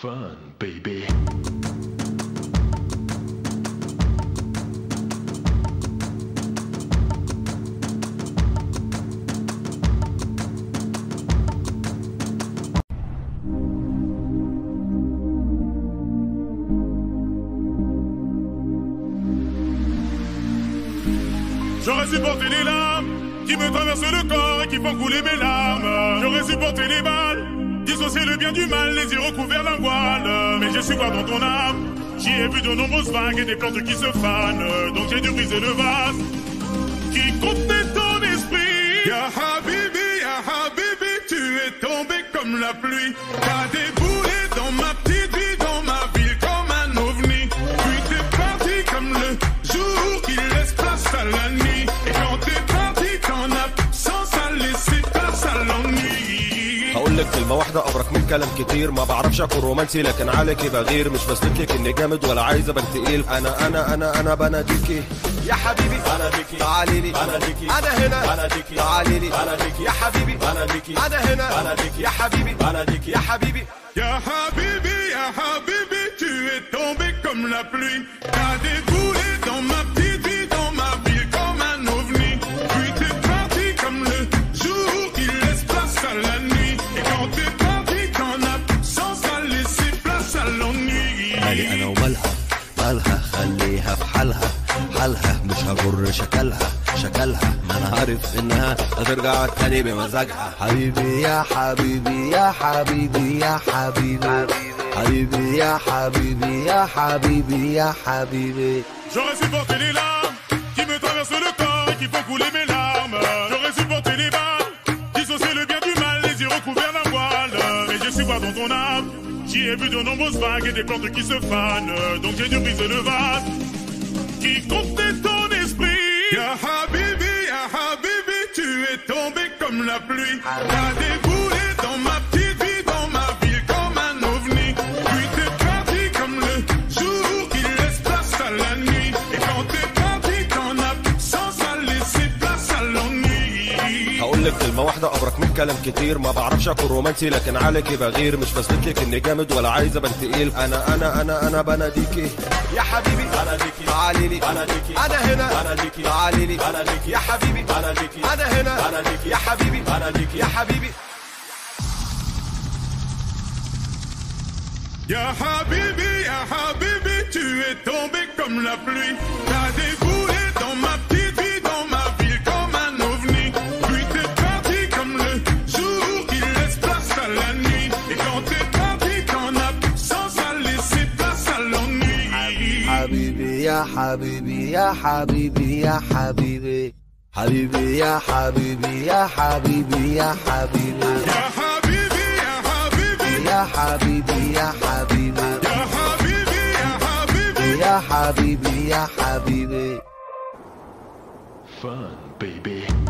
Fun, baby. J'aurais supporté les larmes qui me traversent le corps et qui font couler mes larmes. J'aurais supporté les balles, dissocier le bien du mal, les yeux recouverts d'un voile. Mais j'ai su voir dans ton âme, j'y ai vu de nombreuses vagues et des plantes qui se fanent. Donc j'ai dû briser le vase qui contenait ton esprit. Ya Habibi, tu es tombé comme la pluie. T'as déboulé dans ma petite vie, dans ma ville comme un ovni. Puis t'es parti comme le jour qui laisse place à la nuit. Et quand t'es parti, ton absence a laissé place à l'ennui. هقولك كلمة واحدة أبرك من كلام كتير. ما بعرفش أكون رومانسي لكن عليكي بغير. مش بثبتلك إني جامد ولا عايز أبان تقيل. أنا بناديكي يا حبيبي، بناديكي تعالي لي، بناديكي أنا هنا، بناديكي تعالي لي، بناديكي يا حبيبي، بناديكي أنا هنا، بناديكي يا حبيبي، بناديكي يا حبيبي. Ya Habibi, tu es tombé comme la pluie. T'as déboulé dans ma petite vie, dans ma ville comme un ovni. Puis t'es parti comme le jour qui laisse place à la nuit. Et quand t'es parti, ton absence a laissé place à l'ennui. مالي انا ومالها، مالها خليها في حالها، حالها مش هجر شكلها ما انا عارف انها هترجع تاني بمزاجها. حبيبي يا حبيبي يا حبيبي يا حبيبي، حبيبي يا حبيبي يا حبيبي يا حبيبي. J'aurais supporté les larmes qui me traversent le corps et qui font couler mes larmes. J'aurais supporté les balles, dissocier le bien du mal, les yeux recouverts d'un voile. Mais j'ai su voir dans ton âme, j'y ai vu de nombreuses vagues et des plantes qui se fanent. Donc j'ai dû briser le vase qui contenait ton esprit. Ya Habibi, tu es tombé comme la pluie. T'as déboulé dans ma petite vie, dans ma ville comme un ovni. Puis t'es parti comme le jour qui laisse place à la nuit. Et quand t'es parti, ton absence a laissé place à l'ennui. هقولك كلمة واحدة أبرك من كلام كتير. ما بعرفش أكون رومانسي لكن عليكي بغير. مش بثبتلك إني جامد ولا عايز أبان تقيل. أنا بناديكي يا حبيبي، بناديكي تعالي لي، بناديكي أنا هنا، بناديكي تعالي لي، بناديكي يا حبيبي، بناديكي أنا هنا، بناديكي يا حبيبي، بناديكي يا حبيبي. Ya Habibi, tu es tombé comme la pluie. T'as déboulé dans ma petite vie, dans ma ville comme un ovni. Puis t'es parti comme le jour qui laisse place à la nuit. Et quand t'es parti, ton absence a laissé place à l'ennui. حبيبي يا حبيبي يا حبيبي يا حبيبي، حبيبي يا حبيبي يا حبيبي يا حبيبي، Ya Habibi, يا حبيبي يا حبيبي، Ya Habibi, يا حبيبي يا حبيبي. Fun, baby.